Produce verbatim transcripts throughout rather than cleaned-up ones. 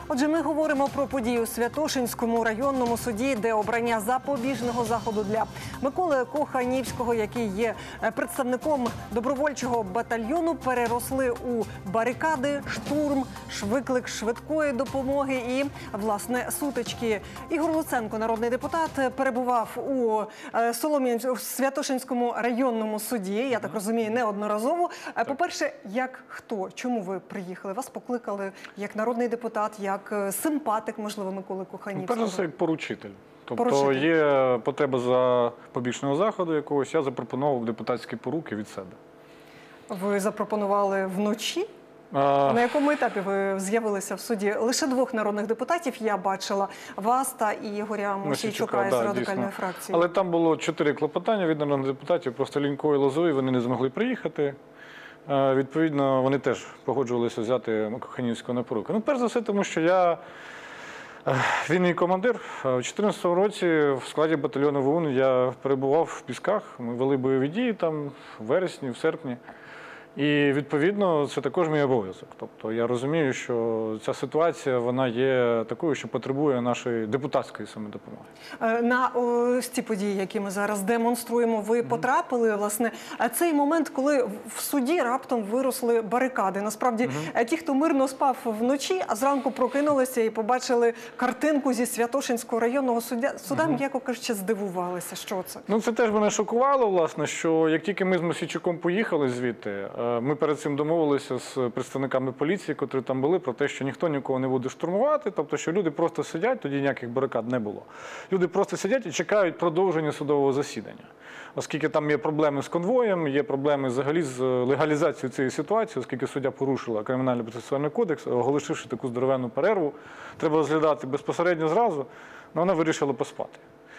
Отже, ми говоримо про подію у Святошинському районному суді, де обрання запобіжного заходу для Миколи Коханівського, який є представником добровольчого батальйону, переросли у барикади, штурм, виклик швидкої допомоги і, власне, сутички. Ігор Луценко, народний депутат, перебував у Солом'ян... у Святошинському районному суді, я так розумію, неодноразово. По-перше, як хто? Чому ви приїхали? Вас покликали як народний депутат, як симпатик, можливо, Миколи Коханівського? Перш за все, як поручитель. Тобто поручитель. Є потреба запобіжного заходу якогось, я запропонував депутатські поруки від себе. Ви запропонували вночі? А... На якому етапі ви з'явилися в суді? Лише двох народних депутатів я бачила, вас та Ігоря Мосійчука із да, радикальної дійсно. фракції. Але там було чотири клопотання від народних депутатів, просто Лінько і Лозовий, вони не змогли приїхати. Відповідно, вони теж погоджувалися взяти Коханівського на поруки. Ну, перш за все, тому що я, він мій командир. У дві тисячі чотирнадцятому році в складі батальйону В О Н я перебував в Пісках, ми вели бойові дії там в вересні, в серпні. І, відповідно, це також мій обов'язок. Тобто я розумію, що ця ситуація, вона є такою, що потребує нашої депутатської саме допомоги. На ось ці події, які ми зараз демонструємо, ви потрапили, власне, цей момент, коли в суді раптом виросли барикади. Насправді, mm-hmm. ті, хто мирно спав вночі, а зранку прокинулися і побачили картинку зі Святошинського районного судя, суда, mm-hmm. м'яко кажучи, здивувалися. Що це? Ну, це теж мене шокувало, власне, що як тільки ми з Мосійчуком поїхали звідти, ми перед цим домовилися з представниками поліції, котрі там були, про те, що ніхто нікого не буде штурмувати, тобто, що люди просто сидять, тоді ніяких барикад не було. Люди просто сидять і чекають продовження судового засідання. Оскільки там є проблеми з конвоєм, є проблеми взагалі з легалізацією цієї ситуації, оскільки суддя порушила Кримінальний процесуальний кодекс, оголосивши таку здоровенну перерву, треба розглядати безпосередньо зразу, але вона вирішила поспати.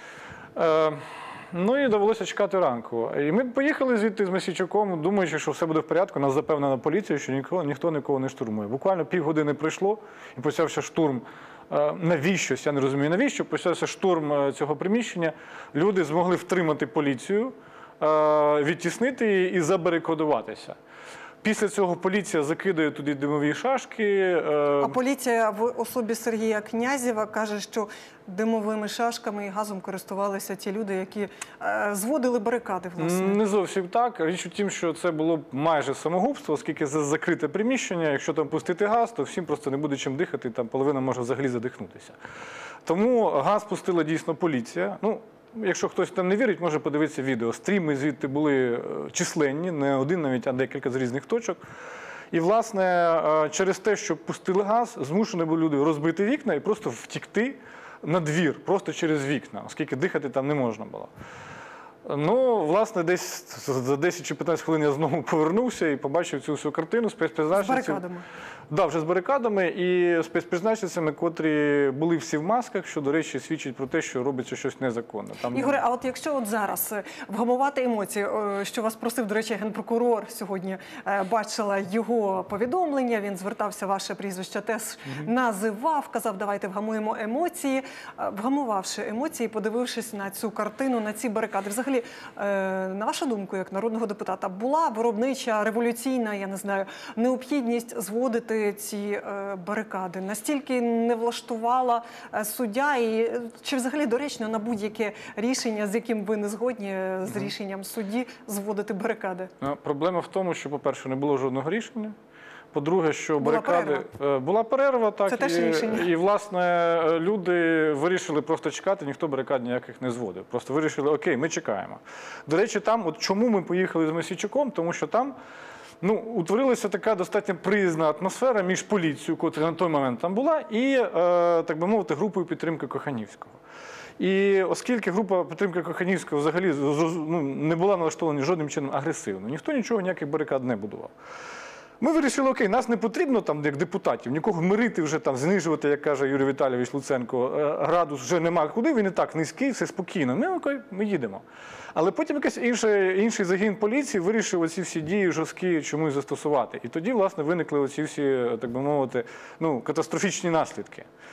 Е Ну і довелося чекати ранку. І ми поїхали звідти з Мосійчуком, думаючи, що все буде в порядку. Нас запевнена поліція, що ніхто, ніхто нікого не штурмує. Буквально півгодини пройшло і почався штурм. Навіщось, я не розумію навіщо, почався штурм цього приміщення. Люди змогли втримати поліцію, відтіснити її і забарикадуватися. Після цього поліція закидає туди димові шашки. А поліція в особі Сергія Князєва каже, що димовими шашками і газом користувалися ті люди, які е, зводили барикади, власне. Не зовсім так. Річ у тім, що це було майже самогубство, оскільки це закрите приміщення. Якщо там пустити газ, то всім просто не буде чим дихати, там половина може взагалі задихнутися. Тому газ пустила дійсно поліція. Ну, якщо хтось там не вірить, може подивитися відео. Стріми звідти були численні, не один навіть, а декілька з різних точок. І, власне, через те, що пустили газ, змушені були люди розбити вікна і просто втікти на двір, просто через вікна, оскільки дихати там не можна було. Ну, власне, десь за десять чи п'ятнадцять хвилин я знову повернувся і побачив цю всю картину спецпризначенців. З барикадами. Так, да, вже з барикадами і спецпризначенцями, котрі були всі в масках, що, до речі, свідчить про те, що робиться щось незаконне. Там... Ігоре, а от якщо от зараз вгамувати емоції, що вас просив, до речі, генпрокурор сьогодні, бачила його повідомлення, він звертався, ваше прізвище теж mm-hmm. називав, казав, давайте вгамуємо емоції. Вгамувавши емоції, подивившись на цю картину, на ці барикади, взагалі, на вашу думку, як народного депутата, була виробнича, революційна, я не знаю, необхідність зводити ці барикади? Настільки не влаштувала суддя? І чи взагалі доречно на будь-яке рішення, з яким ви не згодні, з рішенням судді, зводити барикади? Проблема в тому, що, по-перше, не було жодного рішення. По-друге, що була барикади... Перерва. Була перерва, так. Це і, теж рішення. І, власне, люди вирішили просто чекати, ніхто барикад ніяких не зводив. Просто вирішили, окей, ми чекаємо. До речі, там, от чому ми поїхали з Мосійчуком, тому що там ну, утворилася така достатньо приязна атмосфера між поліцією, котра на той момент там була, і, е, так би мовити, групою підтримки Коханівського. І оскільки група підтримки Коханівського взагалі ну, не була налаштована жодним чином агресивно, ніхто нічого, ніяких барикад не будував. Ми вирішили, окей, нас не потрібно там, як депутатів, нікого мирити вже там, знижувати, як каже Юрій Віталійович Луценко, градус вже нема куди, він і так низький, все спокійно. Ми, окей, ми їдемо. Але потім якийсь інший, інший загін поліції вирішив оці всі дії жорсткі чомусь застосувати. І тоді, власне, виникли оці всі, так би мовити, ну, катастрофічні наслідки.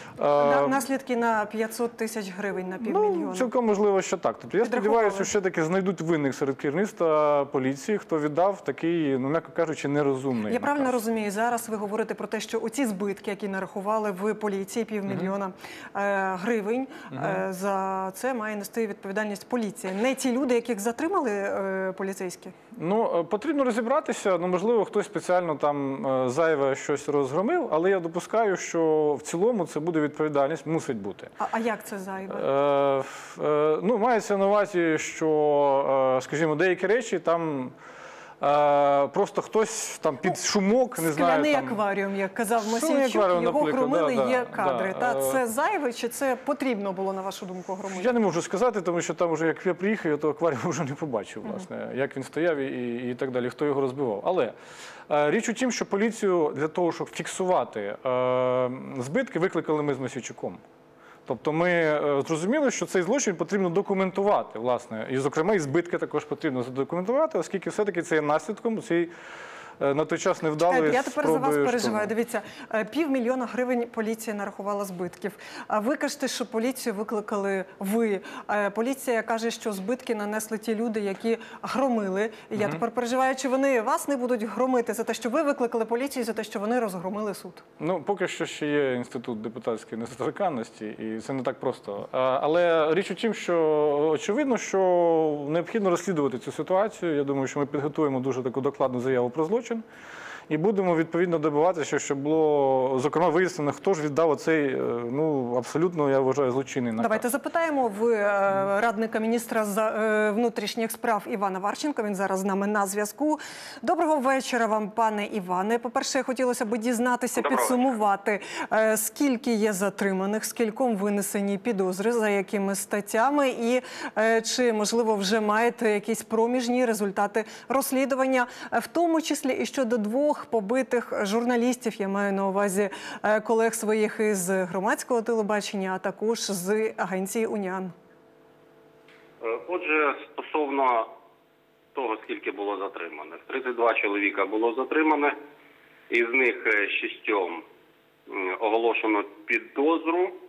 На- Наслідки на п'ятсот тисяч гривень, на півмільйона. Ну, цілком можливо, що так. Тобто я Підраховували. сподіваюся, що все-таки знайдуть винних серед керівництва поліції, хто віддав такий, ну, м'яко кажучи, нерозумний Я правильно наказ. розумію, зараз ви говорите про те, що оці збитки, які нарахували в поліції, півмільйона е, гривень, е, за це має нести відповідальність поліція. Не ті люди, яких затримали е, поліцейські? Ну, потрібно розібратися, ну, можливо, хтось спеціально там е, зайве щось розгромив, але я допускаю, що в цілому це буде відповідальність, мусить бути. А, а як це зайве? Е, е, ну, мається на увазі, що, е, скажімо, деякі речі там е, просто хтось там під шумок, не знаю. Скляний там... акваріум, як казав Шкляний Мосійчук, акваріум, його наприклад, громили, да, є да, кадри. да. Та це зайве чи це потрібно було, на вашу думку, громити? Я не можу сказати, тому що там вже як я приїхав, я того акваріуму вже не побачив, власне, як він стояв і, і, і так далі, хто його розбивав. Але е, річ у тім, що поліцію для того, щоб фіксувати е, збитки, викликали ми з Мосійчуком. Тобто ми е, зрозуміли, що цей злочин потрібно документувати, власне, і, зокрема, і збитки також потрібно задокументувати, оскільки все-таки це є наслідком цієї е, на той час невдалої Чекайте, я тепер за вас спроби переживаю. штурму. Дивіться, е, півмільйона гривень поліція нарахувала збитків. А ви кажете, що поліцію викликали ви. Е, Поліція каже, що збитки нанесли ті люди, які громили. І я тепер переживаю, чи вони вас не будуть громити за те, що ви викликали поліцію, за те, що вони розгромили суд. Ну, поки що ще є інститут депутатської недоторканності, і це не так просто. А, Але річ у тім, що очевидно, що необхідно розслідувати цю ситуацію. Я думаю, що ми підготуємо дуже таку докладну заяву про злочин і будемо відповідно добиватися, щоб було, зокрема, вияснено, хто ж віддав оцей, е, ну, абсолютно, я вважаю, злочинний наказ. Давайте запитаємо в е, радника міністра за е, внутрішніх справ Івана Варченка. Він зараз з нами на зв'язку. Доброго вечора вам, пане Іване. По-перше, хотілося б дізнатися, Доброго підсумувати, е, скільки є затриманих, скільком винесені підозри, за якими статтями, і е, чи, можливо, вже маєте якісь проміжні результати розслідування, е, в тому числі і щодо двох побитих журналістів, я маю на увазі е, колег своїх із громадського телебачення, а також з агенції «Уніан». Отже, стосовно того, скільки було затриманих. тридцять два чоловіка було затримано, із них е, шістьом м, оголошено підозру. Е,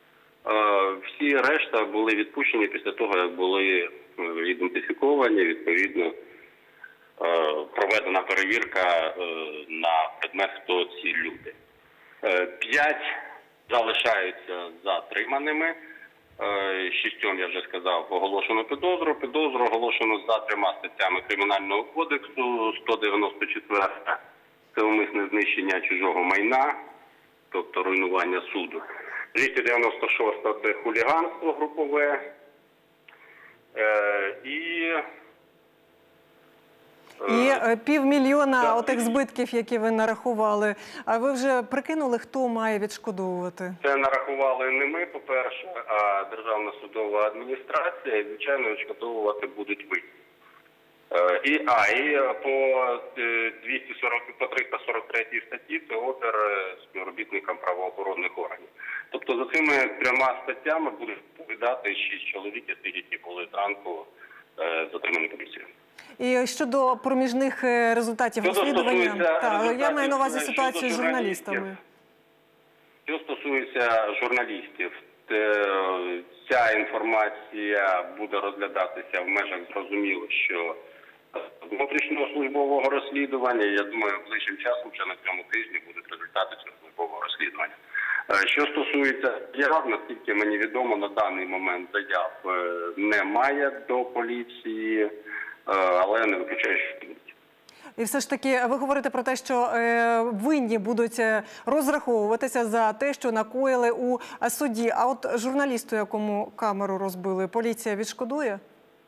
Всі решта були відпущені після того, як були е, ідентифіковані, відповідно, е, проведена перевірка е, на предмет, хто ці люди. Е, П'ять залишаються затриманими. Е, Шістьом, я вже сказав, оголошено підозру. Підозру оголошено за трьома статтями Кримінального кодексу. сто дев'яносто четверта – це умисне знищення чужого майна, тобто руйнування суду. двісті дев'яносто шоста – це хуліганство групове. Е, І І е, півмільйона Так. отих збитків, які ви нарахували. А ви вже прикинули, хто має відшкодовувати? це нарахували не ми, по-перше, а Державна судова адміністрація. І, звичайно, відшкодовувати будуть ви. Е, І, а, і по е, двісті сорок, по триста сорок третій статті це опір е, співробітникам правоохоронних органів. Тобто за цими трьома статтями будуть відповідати шість чоловік, які були зранку е, затримані поліцією. І щодо проміжних е, результатів Щодо розслідування, стосується та, я результатів, маю на увазі щодо ситуацію з журналістів. журналістами. Що стосується журналістів, те- ця інформація буде розглядатися в межах зрозуміло, що внутрішнього службового розслідування. Я думаю, ближчим часом, вже на цьому тижні, будуть результати цього службового розслідування. Е, Що стосується заяв, наскільки мені відомо, на даний момент заяв е, немає до поліції, е, але я не виключаю, що будуть. І все ж таки, ви говорите про те, що е, винні будуть е, розраховуватися за те, що накоїли у е, суді. А от журналісту, якому камеру розбили, поліція відшкодує?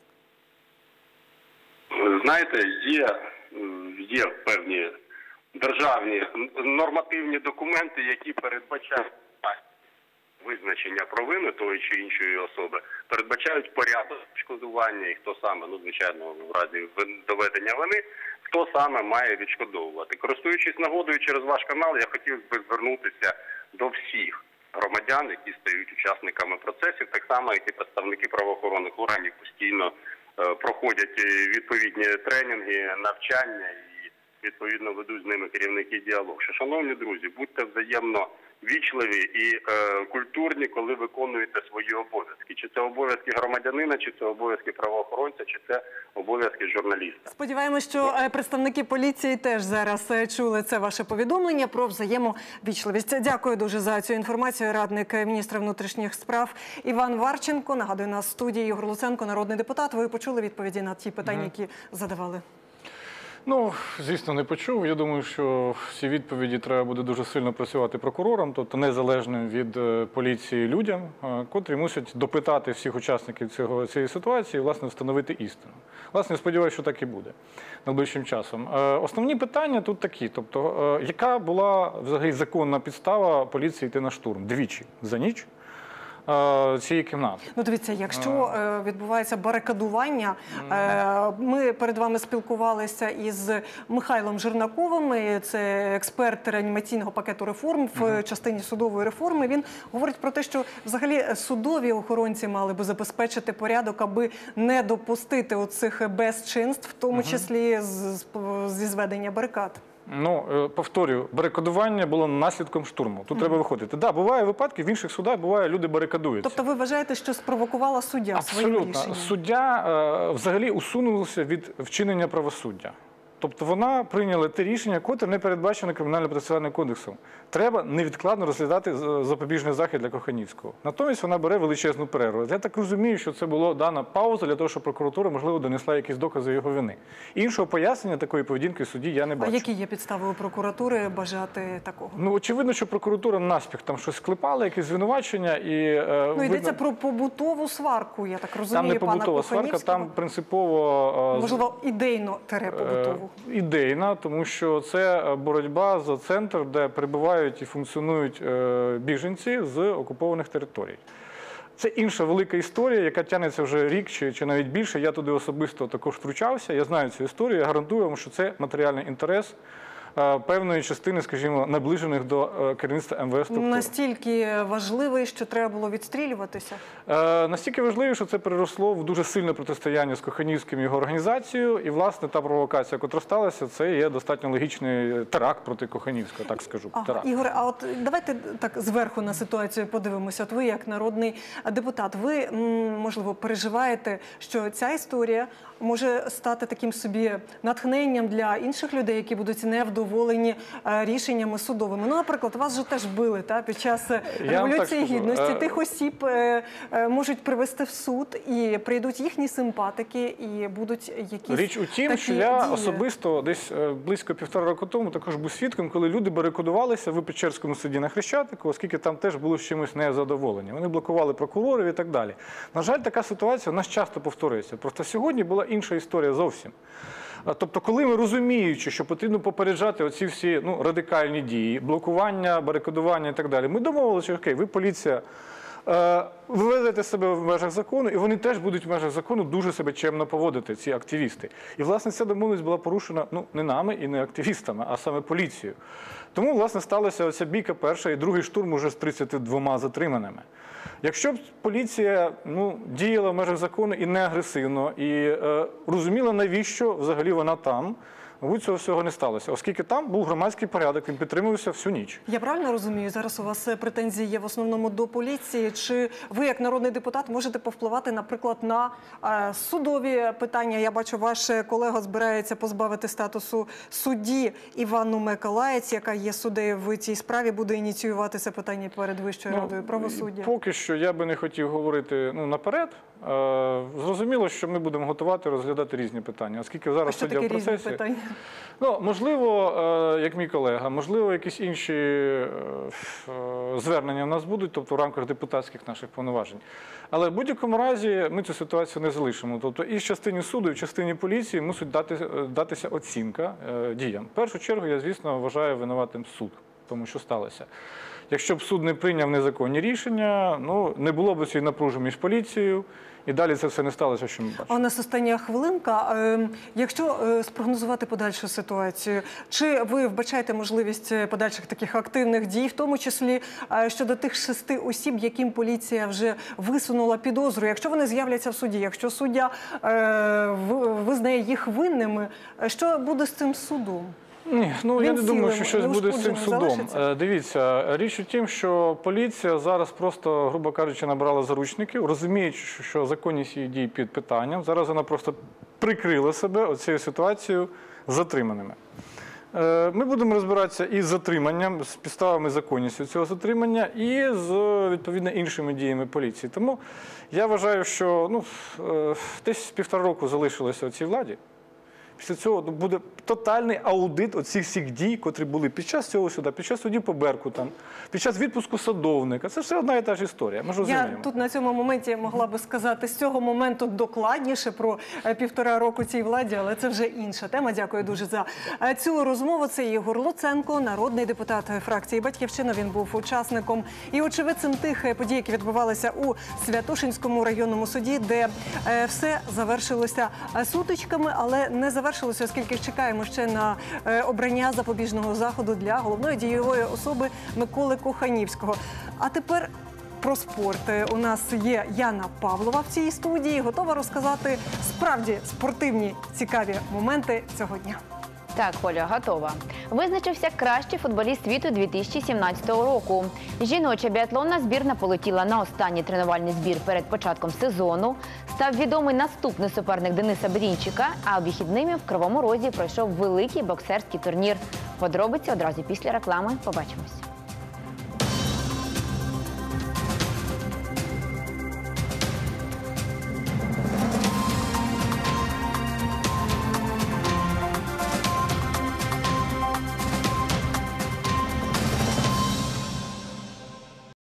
Знаєте, є, є певні державні нормативні документи, які передбачають визначення провини тої чи іншої особи, передбачають порядок відшкодування і хто саме, ну, звичайно, в разі доведення вини, хто саме має відшкодовувати. Користуючись нагодою через ваш канал, я хотів би звернутися до всіх громадян, які стають учасниками процесів, так само, як і представники правоохоронних органів постійно е, проходять відповідні тренінги, навчання і відповідно ведуть з ними керівники діалог. Що, шановні друзі, будьте взаємно вічливі і е, культурні, коли виконуєте свої обов'язки. Чи це обов'язки громадянина, чи це обов'язки правоохоронця, чи це обов'язки журналіста. Сподіваємось, що е, представники поліції теж зараз е, чули це ваше повідомлення про взаємовічливість. Дякую дуже за цю інформацію. Радник міністра внутрішніх справ Іван Варченко. Нагадую, на студії Ігор Луценко, народний депутат. Ви почули відповіді на ті питання, які задавали? Ну, звісно, не почув. Я думаю, що всі відповіді треба буде дуже сильно працювати прокурорам, тобто незалежним від е, поліції людям, е, котрі мусять допитати всіх учасників цього, цієї ситуації і, власне, встановити істину. Власне, я сподіваюся, що так і буде найближчим часом. Е, основні питання тут такі, тобто, е, яка була взагалі законна підстава поліції йти на штурм? Двічі за ніч цієї кімнати. Ну, дивіться, якщо е, відбувається барикадування, е, ми перед вами спілкувалися із Михайлом Жернаковим, це експерт реанімаційного пакету реформ в uh-huh. частині судової реформи. Він говорить про те, що взагалі судові охоронці мали би забезпечити порядок, аби не допустити оцих безчинств, в тому uh-huh. числі з, зі зведення барикад. Ну, повторюю, барикадування було наслідком штурму. Тут mm. треба виходити. Так, да, буває випадки, в інших судах буває, люди барикадуються. Тобто ви вважаєте, що спровокувала суддя своїм рішенням? Абсолютно. Суддя е, взагалі усунулася від вчинення правосуддя. Тобто вона прийняла те рішення, котре не передбачено Кримінально-процесуальним кодексом. Треба невідкладно розглядати запобіжний захід для Коханівського. Натомість вона бере величезну перерву. Я так розумію, що це була дана пауза для того, щоб прокуратура, можливо, донесла якісь докази його вини. Іншого пояснення такої поведінки судді я не бачу. А які є підстави у прокуратури бажати такого? Ну, очевидно, що прокуратура наспіх там щось склепала, якісь звинувачення. І, е, ну, йдеться видно... про побутову сварку, я так розумію, там не пана побутова сварка, там принципово... Е, можливо, ідейно-побутову. Е, ідейна, тому що це боротьба за центр, де перебувають і функціонують біженці з окупованих територій. Це інша велика історія, яка тягнеться вже рік чи, чи навіть більше. Я туди особисто також втручався, я знаю цю історію, я гарантую вам, що це матеріальний інтерес певної частини, скажімо, наближених до керівництва ем ве ес структур. Настільки важливий, що треба було відстрілюватися? Е, настільки важливий, що це переросло в дуже сильне протистояння з Коханівським і його організацією. І, власне, та провокація, яка сталася, це є достатньо логічний теракт проти Коханівського, так скажу. Ага, теракт. Ігоре, а от давайте так зверху на ситуацію подивимося. От ви, як народний депутат, ви, можливо, переживаєте, що ця історія може стати таким собі натхненням для інших людей, які будуть невдоволені рішеннями судовими. Ну, наприклад, вас же теж били та, під час Революції Гідності. Тих осіб можуть привести в суд, і прийдуть їхні симпатики, і будуть якісь Річ у тім, такі що я дії. особисто десь близько півтора року тому також був свідком, коли люди барикадувалися в Печерському суді на Хрещатику, оскільки там теж були з чимось незадоволені. Вони блокували прокурорів і так далі. На жаль, така ситуація у нас часто повторюється. Просто сьогодні була інша історія зовсім. Тобто, коли ми розуміючи, що потрібно попереджати оці всі ну, радикальні дії, блокування, барикадування і так далі, ми домовилися, що окей, ви поліція, ви ведете себе в межах закону, і вони теж будуть в межах закону дуже себе чемно поводити, ці активісти. І, власне, ця домовленість була порушена ну, не нами і не активістами, а саме поліцією. Тому, власне, сталася оця бійка перша і другий штурм уже з тридцятьма двома затриманими. Якщо б поліція ну, діяла в межах закону і не агресивно, і е, розуміла, навіщо взагалі вона там, мабуть, цього всього не сталося, оскільки там був громадський порядок, він підтримувався всю ніч. Я правильно розумію, зараз у вас претензії є в основному до поліції. Чи ви, як народний депутат, можете повпливати, наприклад, на е, судові питання? Я бачу, ваш колега збирається позбавити статусу судді Іванну Миколаєць, яка є суддею в цій справі, буде ініціювати це питання перед Вищою ну, радою правосуддя. Поки що я би не хотів говорити ну, наперед. Е, зрозуміло, що ми будемо готувати, розглядати різні питання, оскільки зараз а що суддя таке в процесі. Різні питання? Ну, можливо, як мій колега, можливо, якісь інші звернення в нас будуть, тобто в рамках депутатських наших повноважень. Але в будь-якому разі ми цю ситуацію не залишимо. Тобто і в частині суду, і в частині поліції мусить дати, датися оцінка діям. В першу чергу, я, звісно, вважаю винуватим суд, тому що сталося. Якщо б суд не прийняв незаконні рішення, ну, не було б цієї напруження між поліцією, і далі це все не сталося, що ми бачимо. А у нас остання хвилинка. Якщо спрогнозувати подальшу ситуацію, чи ви вбачаєте можливість подальших таких активних дій, в тому числі щодо тих шести осіб, яким поліція вже висунула підозру? Якщо вони з'являться в суді, якщо суддя визнає їх винними, що буде з цим судом? Ні, ну я Він не думаю, цілим, що щось буде з цим неушкодженим судом. залишиться? Е, Дивіться, річ у тім, що поліція зараз просто, грубо кажучи, набрала заручників, розуміючи, що- що законність її дій під питанням. Зараз вона просто прикрила себе оцією ситуацією з затриманими. Е, Ми будемо розбиратися із затриманням, з підставами законністю цього затримання і з, відповідно, іншими діями поліції. Тому я вважаю, що ну, е, десь півтора року залишилося цій владі. Після цього ну, буде тотальний аудит оцих всіх дій, котрі були під час цього суда, під час судів по Беркутам, під час відпуску садовника. Це все одна і та ж історія. Ми ж розуміємо. Я тут на цьому моменті могла би сказати з цього моменту докладніше про е, півтора року цій владі, але це вже інша тема. Дякую дуже за е, цю розмову. Це Ігор Луценко, народний депутат фракції «Батьківщина». Він був учасником і очевидцем тих е, подій, які відбувалися у Святошинському районному суді, де е, все завершилося е, сутичками, але не завершилося, оскільки чекаємо ще на е, обрання запобіжного заходу для головної дієвої особи Миколи Коханівського. А тепер про спорт. У нас є Яна Павлова в цій студії, готова розказати справді спортивні цікаві моменти цього дня. Так, Оля, готова. Визначився кращий футболіст світу дві тисячі сімнадцятого року. Жіноча біатлонна збірна полетіла на останній тренувальний збір перед початком сезону. Став відомий наступний суперник Дениса Берінчика, а вихідними в Кривому Розі пройшов великий боксерський турнір. Подробиці одразу після реклами. Побачимось.